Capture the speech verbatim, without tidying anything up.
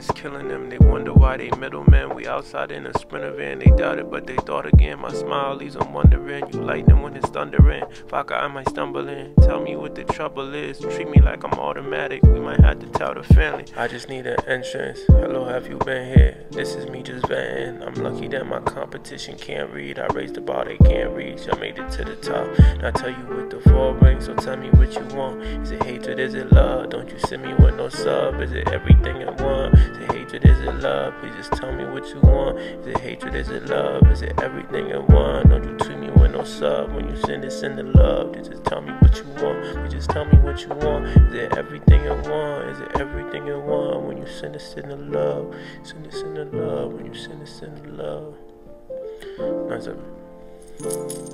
it's killing them. They wonder why they middlemen. We outside in a Sprinter van. They doubted, but they thought again. My smile leaves them wondering. You lightning when it's thundering. Vodka, I might stumble in. Tell me what the trouble is. Treat me like I'm automatic. We might have to tell the family. I just need an entrance. Hello, have you been here? This is me just venting. I'm lucky that my competition can't read. I raised the bar they can't reach. I made it to the top. Now I tell you what the fall rings. So tell me what you want. Is it hatred? Is it love? Don't you send me with no sub? Is it everything in one? Is it hatred? Is it love? Please just tell me what you want. Is it hatred? Is it love? Is it everything in one? Don't you treat me with no sub? When you send it, send the love. Just tell me what you want. You just tell me what you want. Is it everything in one? Is it everything in one? When you send it, send the love. Send it, send the love. When you send it, send the love. Nice of it.